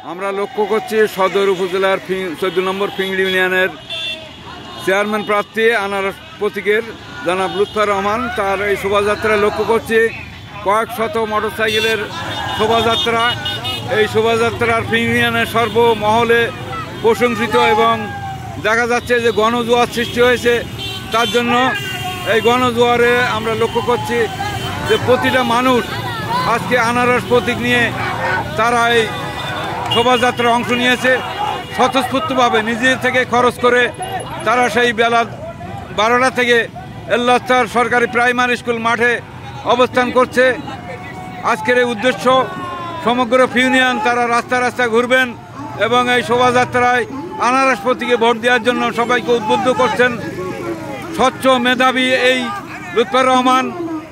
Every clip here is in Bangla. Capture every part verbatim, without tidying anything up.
আমরা লক্ষ্য করছি সদর উপজেলার চোদ্দ নম্বর ফিংড়ি ইউনিয়নের চেয়ারম্যান প্রার্থী আনারস প্রতীকের জনাব লুৎফর রহমান তার এই শোভাযাত্রায় লক্ষ্য করছি কয়েক শত মোটরসাইকেলের শোভাযাত্রা। এই শোভাযাত্রার ফিংড়ি ইউনিয়নের সর্বমহলে প্রশংসিত এবং দেখা যাচ্ছে যে গণজোয়ার সৃষ্টি হয়েছে। তার জন্য এই গণজোয়ারে আমরা লক্ষ্য করছি যে প্রতিটা মানুষ আজকে আনারস প্রতীক নিয়ে তারা এই শোভাযাত্রায় অংশ নিয়েছে। স্বতঃস্ফূর্তভাবে নিজের থেকে খরচ করে তারা সেই বেলা বারোটা থেকে এল্লাস্তার সরকারি প্রাইমারি স্কুল মাঠে অবস্থান করছে। আজকের এই উদ্দেশ্য সমগ্র ইউনিয়ন তারা রাস্তা রাস্তা ঘুরবেন এবং এই শোভাযাত্রায় আনারস প্রতীকে ভোট দেওয়ার জন্য সবাইকে উদ্বুদ্ধ করছেন। স্বচ্ছ মেধাবী এই লুৎফর রহমান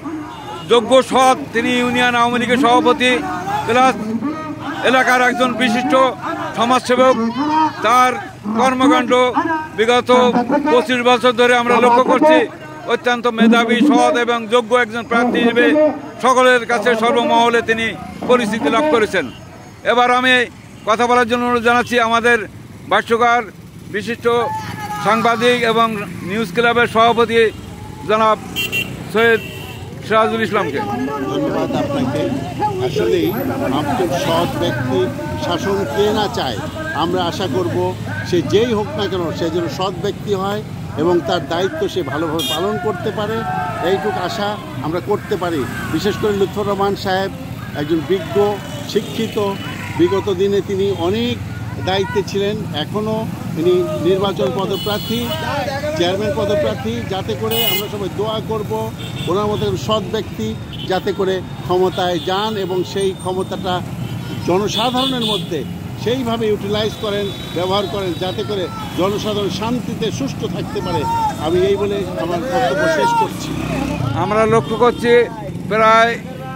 যোগ্য সৎ, তিনি ইউনিয়ন আওয়ামী লীগের সভাপতি প্লাস এলাকার একজন বিশিষ্ট সমাজসেবক। তার কর্মকাণ্ড বিগত পঁচিশ বছর ধরে আমরা লক্ষ্য করছি। অত্যন্ত মেধাবী, সৎ এবং যোগ্য একজন প্রার্থী হিসেবে সকলের কাছে সর্বমহলে তিনি পরিচিতি লাভ করেছেন। এবার আমি কথা বলার জন্য অনুরোধ জানাচ্ছি আমাদের ভাষ্যকার, বিশিষ্ট সাংবাদিক এবং নিউজ ক্লাবের সভাপতি জনাব সৈয়দ সিরাজুল ইসলামকে। ধন্যবাদ আপনাকে। আসলেই একজন সৎ ব্যক্তি শাসন কে না চায়। আমরা আশা করব সে যেই হোক না কেন সে যেন সৎ ব্যক্তি হয় এবং তার দায়িত্ব সে ভালোভাবে পালন করতে পারে, এইটুকু আশা আমরা করতে পারি। বিশেষ করে লুৎফর রহমান সাহেব একজন বিজ্ঞ, শিক্ষিত। বিগত দিনে তিনি অনেক দায়িত্বে ছিলেন, এখনও তিনি নির্বাচন পদপ্রার্থী, চেয়ারম্যান পদপ্রার্থী। যাতে করে আমরা সবাই দোয়া করব ওনার মতো সৎ ব্যক্তি যাতে করে ক্ষমতায় যান এবং সেই ক্ষমতাটা জনসাধারণের মধ্যে সেইভাবে ইউটিলাইজ করেন, ব্যবহার করেন, যাতে করে জনসাধারণ শান্তিতে সুষ্ঠু থাকতে পারে। আমি এই বলে আমার বক্তব্য শেষ করছি। আমরা লক্ষ্য করছি প্রায়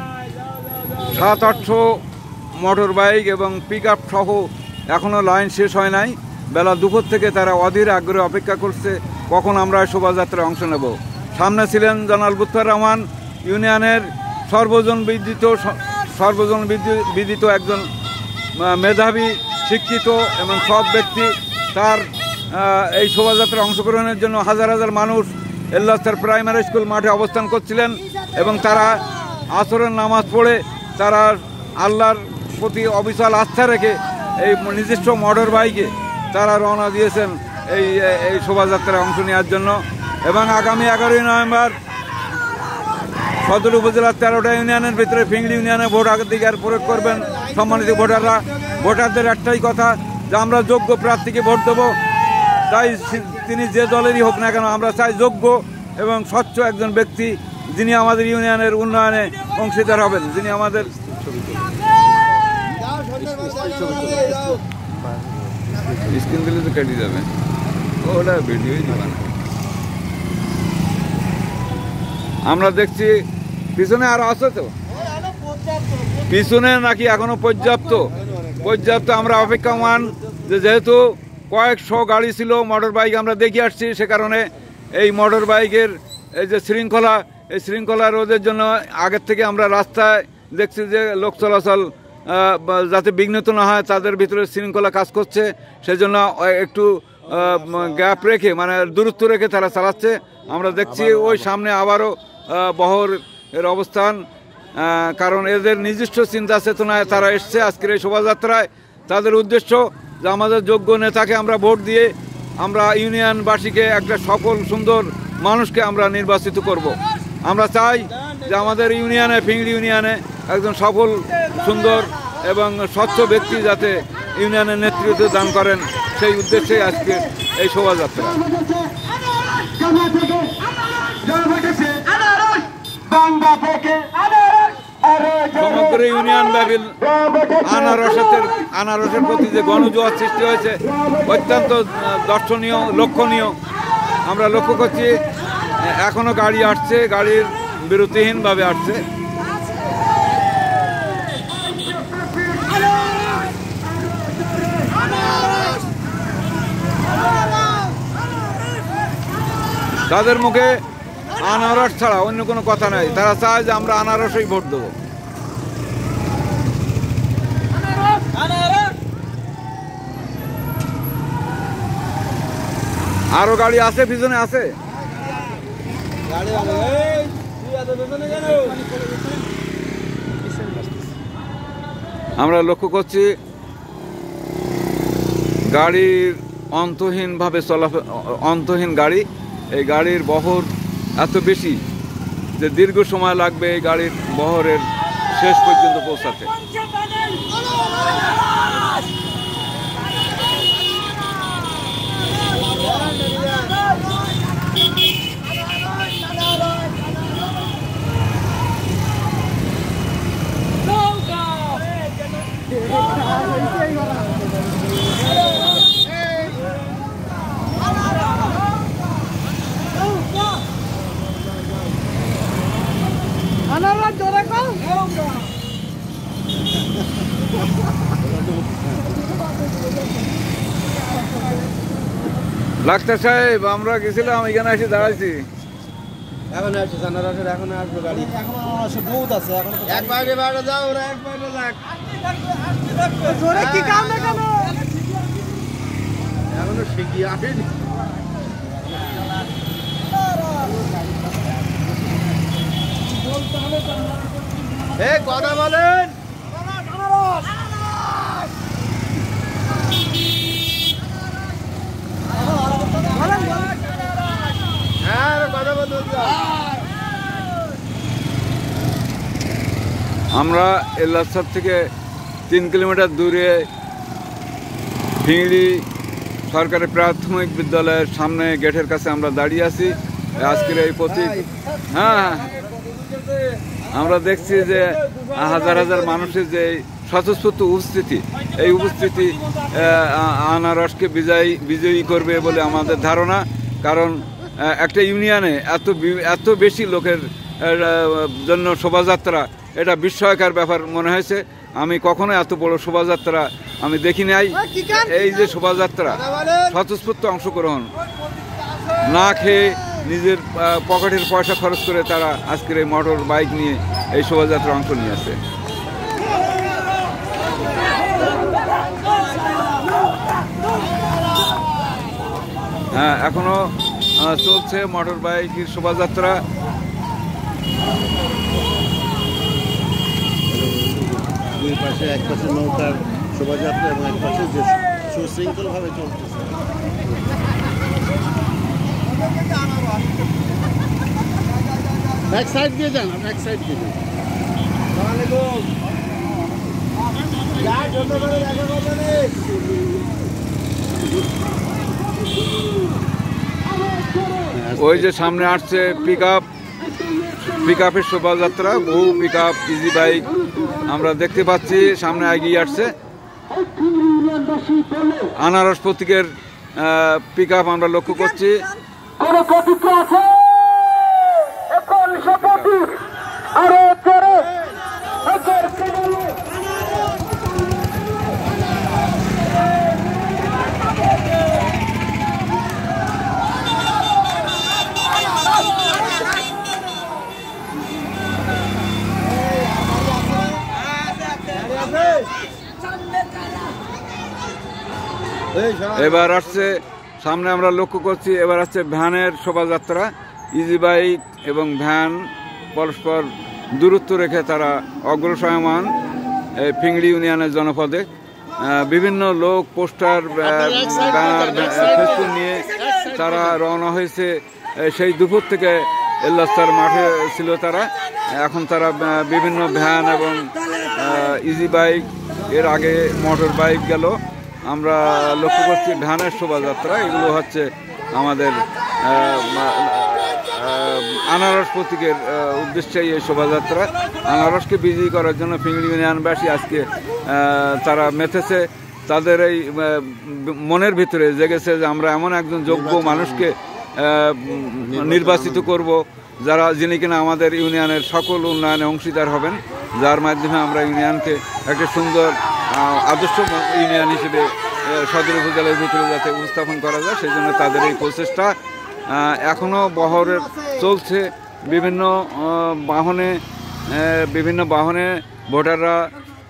সাত আটশো মোটর বাইক এবং পিক আপ সহ এখনও লাইন শেষ হয় নাই। বেলা দুপুর থেকে তারা অধীর আগ্রহে অপেক্ষা করছে কখন আমরা শোভাযাত্রায় অংশ নেব। সামনে ছিলেন জনাব লুৎফর রহমান, ইউনিয়নের সর্বজন বিদিত সর্বজন বিদিত একজন মেধাবী, শিক্ষিত এবং সৎ ব্যক্তি। তার এই শোভাযাত্রায় অংশগ্রহণের জন্য হাজার হাজার মানুষ এল্লাস্তার প্রাইমারি স্কুল মাঠে অবস্থান করছিলেন এবং তারা আসরের নামাজ পড়ে তারা আল্লাহর প্রতি অবিচল আস্থা রেখে এই নিজস্ব মোটর বাইকে তারা রওনা দিয়েছেন এই এই শোভাযাত্রায় অংশ নেওয়ার জন্য। এবং আগামী এগারোই নভেম্বর সদর উপজেলার তেরোটা ইউনিয়নের ভিতরে ফিংড়ি ইউনিয়নে ভোটাধিকার প্রয়োগ করবেন সম্মানিত ভোটাররা। ভোটারদের একটাই কথা যে আমরা যোগ্য প্রার্থীকে ভোট দেবো, তাই তিনি যে দলেরই হোক না কেন আমরা চাই যোগ্য এবং স্বচ্ছ একজন ব্যক্তি যিনি আমাদের ইউনিয়নের উন্নয়নে অংশীদার হবেন, যিনি আমাদের স্ক্রিন দিলে তো কেটে যাবে, ওটা ভিডিওই দিবে না। আমরা দেখছি পিছনে আরো আছে তো, পিছনে নাকি এখনো পর্যাপ্ত পর্যাপ্ত আমরা অপেক্ষমান যে যেহেতু কয়েকশো গাড়ি ছিল মোটর বাইক আমরা দেখে আসছি, সে কারণে এই মোটর বাইকের এই যে শৃঙ্খলা, এই শৃঙ্খলা রোধের জন্য আগের থেকে আমরা রাস্তায় দেখছি যে লোক চলাচল যাতে বিঘ্নিত না হয় তাদের ভিতরে শৃঙ্খলা কাজ করছে। সেজন্য একটু গ্যাপ রেখে মানে দূরত্ব রেখে তারা চালাচ্ছে। আমরা দেখছি ওই সামনে আবারও বহর এর অবস্থান, কারণ এদের নিজস্ব চিন্তা চেতনায় তারা এসছে আজকের এই শোভাযাত্রায়। তাদের উদ্দেশ্য যে আমাদের যোগ্য নেতাকে আমরা ভোট দিয়ে আমরা ইউনিয়নবাসীকে একটা সফল সুন্দর মানুষকে আমরা নির্বাচিত করব। আমরা চাই যে আমাদের ইউনিয়নে ফিংড়ি ইউনিয়নে একজন সফল সুন্দর এবং স্বচ্ছ ব্যক্তি যাতে ইউনিয়নের নেতৃত্ব দান করেন, সেই উদ্দেশ্যে আজকে এই শোভাযাত্রা। সমগ্র ইউনিয়ন ব্যাপী আনারসের আনারসের প্রতি যে গণজোয়ার সৃষ্টি হয়েছে অত্যন্ত দর্শনীয়, লক্ষণীয়। আমরা লক্ষ্য করছি এখনো গাড়ি আসছে, গাড়ির বিরতিহীনভাবে আসছে। তাদের মুখে আনারস ছাড়া অন্য কোনো কথা নাই, তারা চায় যে আমরা আনারসেই ভোট দেবো। আরো গাড়ি আছে, পিছনে আছে। আমরা লক্ষ্য করছি গাড়ির অন্তহীন ভাবে চলাফেরা, অন্তহীন গাড়ি। এই গাড়ির বহর এত বেশি যে দীর্ঘ সময় লাগবে এই গাড়ির বহরের শেষ পর্যন্ত পৌঁছাতে। ডাক্তার সাহেব, আমরা গেছিলাম, এখানে এসে দাঁড়াইছি। এখন আসছে জানার এখন আসবে গাড়ি, এখন আসে বহুত আছে। এখন এক বাইরে বাইরে যাও, ওরা এক বাইরে লাগ জোরে কি কাম না কেন এখনো শিখি আসেনি। এ কথা বলেন, আমরা এল্লাছাপ থেকে তিন কিলোমিটার দূরে ফিংড়ি সরকারি প্রাথমিক বিদ্যালয়ের সামনে গেটের কাছে আমরা দাঁড়িয়ে আছি। আজকের এই প্রতীক, হ্যাঁ আমরা দেখছি যে হাজার হাজার মানুষের যে স্বতঃস্ফূর্ত উপস্থিতি, এই উপস্থিতি আনারসকে বিজয়ী বিজয়ী করবে বলে আমাদের ধারণা। কারণ একটা ইউনিয়নে এত এত বেশি লোকের জন্য শোভাযাত্রা, এটা বিস্ময়কর ব্যাপার মনে হয়েছে। আমি কখনো এত বড় শোভাযাত্রা আমি দেখি নাই। এই যে শোভাযাত্রা, স্বতঃস্ফূর্ত অংশগ্রহণ, না খেয়ে নিজের পকেটের পয়সা খরচ করে তারা আজকের এই মোটর বাইক নিয়ে এই শোভাযাত্রা অংশ নিয়েছে। হ্যাঁ, এখনো চলছে মোটর বাইকের শোভাযাত্রা। দুই পাশে, এক পাশে নৌকার শোভাযাত্রা এবং এক পাশে যে সুশৃঙ্খল ভাবে চলতেছে। এক সাইড দিয়ে যান, এক সাইড দিয়ে যান। ওই যে সামনে আসছে পিক আপ, পিক আপের শোভাযাত্রা, বহু পিক আপ, ইজি বাইক আমরা দেখতে পাচ্ছি সামনে এগিয়ে আসছে। আনারস প্রতীকের পিক আপ আমরা লক্ষ্য করছি। এবার আসছে সামনে আমরা লক্ষ্য করছি, এবার আসছে ভ্যানের শোভাযাত্রা। ইজি বাইক এবং ভ্যান পরস্পর দূরত্ব রেখে তারা অগ্রসরমান এই ফিংড়ি ইউনিয়নের জনপদে। বিভিন্ন লোক পোস্টার, ব্যানার, ফেস্টুন নিয়ে তারা রওনা হয়েছে। সেই দুপুর থেকে এল্লাছার মাঠে ছিল তারা। এখন তারা বিভিন্ন ভ্যান এবং ইজি বাইক, এর আগে মোটর বাইক গেল। আমরা লক্ষ্য করছি ভ্যানের শোভাযাত্রা। এগুলো হচ্ছে আমাদের আনারস প্রতীকের উদ্দেশ্যেই এই শোভাযাত্রা। আনারসকে বিজয়ী করার জন্য ফিংড়ি ইউনিয়নবাসী আজকে তারা মেতেছে। তাদের এই মনের ভিতরে জেগেছে যে আমরা এমন একজন যোগ্য মানুষকে নির্বাচিত করব, যারা যিনি কিনা আমাদের ইউনিয়নের সকল উন্নয়নে অংশীদার হবেন, যার মাধ্যমে আমরা ইউনিয়নকে একটা সুন্দর আদর্শ ইউনিয়ন হিসেবে সদর উপজেলার ভিতরে যাতে উপস্থাপন করা যায়, সেই জন্য তাদের এই প্রচেষ্টা এখনও বহরের চলছে। বিভিন্ন বাহনে বিভিন্ন বাহনে ভোটাররা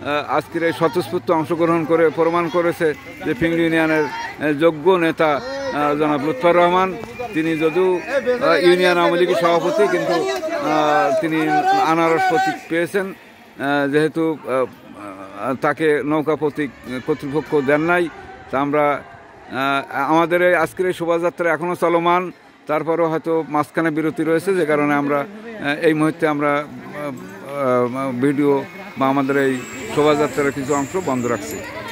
আজকের এই স্বতঃস্ফূর্ত অংশগ্রহণ করে প্রমাণ করেছে যে ফিংড়ি ইউনিয়নের যোগ্য নেতা জনাব লুৎফর রহমান, তিনি যদিও ইউনিয়ন আওয়ামী লীগের সভাপতি, কিন্তু তিনি আনারস প্রতীক পেয়েছেন, যেহেতু তাকে নৌকা প্রতীক কর্তৃপক্ষ দেন নাই। তা আমরা আমাদের এই আজকের এই শোভাযাত্রা এখনও চলমান, তারপরেও হয়তো মাঝখানে বিরতি রয়েছে, যে কারণে আমরা এই মুহূর্তে আমরা ভিডিও বা আমাদের এই শোভাযাত্রার কিছু অংশ বন্ধ রাখছি।